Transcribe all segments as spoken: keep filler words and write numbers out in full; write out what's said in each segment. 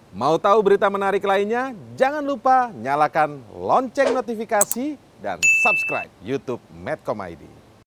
Mau tahu berita menarik lainnya? Jangan lupa nyalakan lonceng notifikasi dan subscribe YouTube Medcom I D.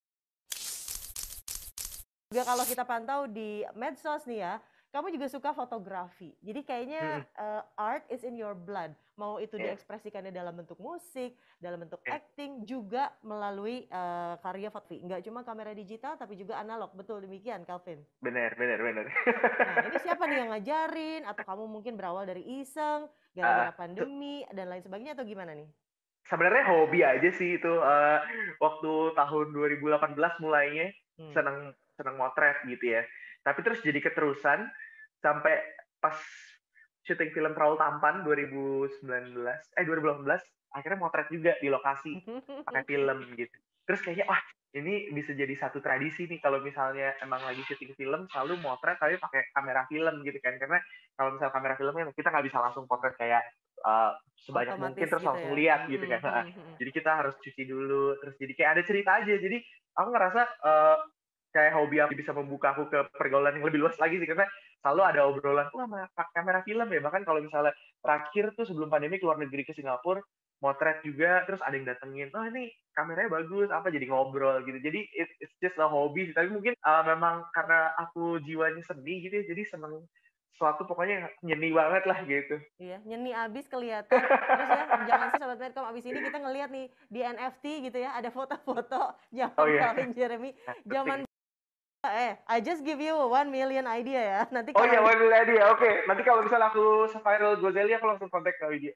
Juga kalau kita pantau di medsos nih ya, kamu juga suka fotografi. Jadi kayaknya uh, art is in your blood. Mau itu Yeah. diekspresikannya dalam bentuk musik, dalam bentuk Yeah. acting, juga melalui uh, karya fotografi. Nggak cuma kamera digital, tapi juga analog. Betul demikian, Calvin? Benar, benar, benar. Nah, ini siapa nih yang ngajarin? Atau kamu mungkin berawal dari iseng, gara-gara Uh, pandemi, dan lain sebagainya, atau gimana nih? Sebenarnya hobi aja sih itu. Uh, waktu tahun dua ribu delapan belas mulainya hmm. seneng seneng motret gitu ya. Tapi terus jadi keterusan sampai pas syuting film Raul Tampan dua ribu sembilan belas eh dua ribu delapan belas akhirnya motret juga di lokasi pakai film gitu. Terus kayaknya wah ini bisa jadi satu tradisi nih kalau misalnya emang lagi syuting film selalu motret tapi pakai kamera film gitu kan, karena kalau misalnya kamera filmnya kita nggak bisa langsung potret kayak uh, sebanyak otomatis mungkin terus gitu langsung ya. lihat gitu kan. Mm-hmm, mm-hmm. Jadi kita harus cuci dulu, terus jadi kayak ada cerita aja. Jadi aku ngerasa uh, kayak hobi aku bisa membuka aku ke pergaulan yang lebih luas lagi sih, karena selalu ada obrolan, wah pakai kamera film ya. Bahkan kalau misalnya terakhir tuh sebelum pandemi keluar negeri ke Singapura, motret juga, terus ada yang datengin, oh ini kameranya bagus, apa jadi ngobrol gitu. Jadi it, it's just a hobby, tapi mungkin uh, memang karena aku jiwanya seni gitu ya, jadi seneng suatu pokoknya nyeni banget lah gitu. Iya, nyeni abis kelihatan. Terus ya, jangan sih Sobat Medcom, abis ini kita ngelihat nih di N F T gitu ya, ada foto-foto zaman oh, yeah. Calvin Jeremy, zaman eh, I just give you one million idea ya. Nanti oh kalau iya, one million idea, oke. Okay. Nanti kalau misalnya aku viral Gozelia, aku langsung kontak ke dia.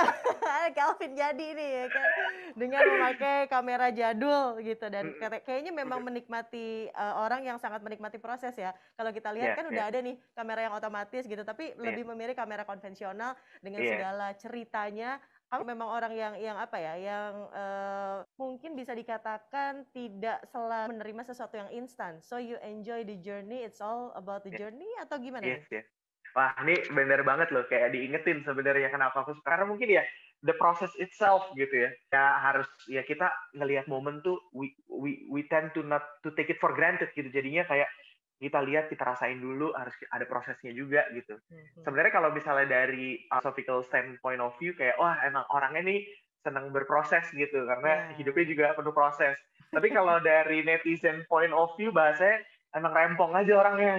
Calvin jadi nih ya kan, dengan memakai kamera jadul gitu, dan kayaknya memang menikmati uh, orang yang sangat menikmati proses ya. Kalau kita lihat yeah, kan yeah. udah ada nih kamera yang otomatis gitu, tapi yeah. lebih memilih kamera konvensional dengan yeah. segala ceritanya. Kamu memang orang yang yang apa ya, yang uh, mungkin bisa dikatakan tidak selalu menerima sesuatu yang instan. So you enjoy the journey, it's all about the yeah. journey, atau gimana yes, nih? Yes. Wah, ini bener banget loh, kayak diingetin sebenarnya kenapa aku suka. Karena mungkin ya the process itself gitu ya. Ya harus ya kita ngelihat momen tuh we we we tend to not to take it for granted gitu. Jadinya kayak kita lihat, kita rasain dulu, harus ada prosesnya juga gitu. Mm-hmm. Sebenarnya kalau misalnya dari philosophical standpoint of view, kayak wah emang orangnya nih senang berproses gitu, karena yeah. hidupnya juga penuh proses. Tapi kalau dari netizen point of view, bahasanya emang rempong aja orangnya.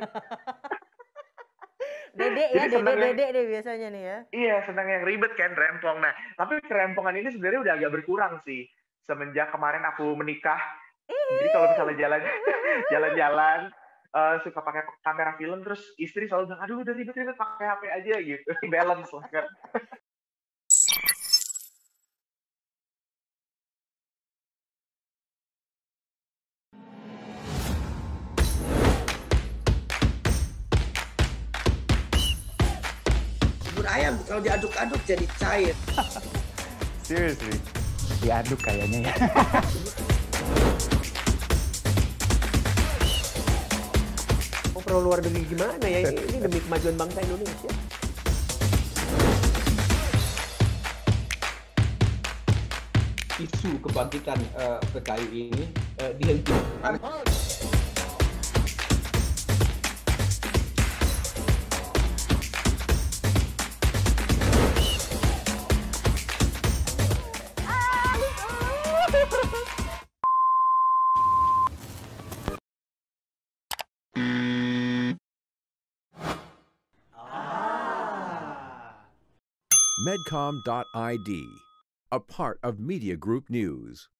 Dede ya, dede-dede deh biasanya nih ya. Iya, senang yang ribet kan, rempong. Nah, tapi kerempongan ini sebenarnya udah agak berkurang sih. Semenjak kemarin aku menikah, jadi kalau misalnya jalan jalan-jalan, uh, suka pakai kamera film, terus istri selalu bilang, aduh udah ribet-ribet pakai H P aja gitu, balance lah kan. Bubur ayam kalau diaduk-aduk jadi cair. Seriously, diaduk kayaknya ya. Oh, perlu luar negeri gimana ya? Ini demi kemajuan bangsa Indonesia. Isu kebangkitan uh, P K I ini uh, dihentikan. Medcom dot I D, a part of Media Group News.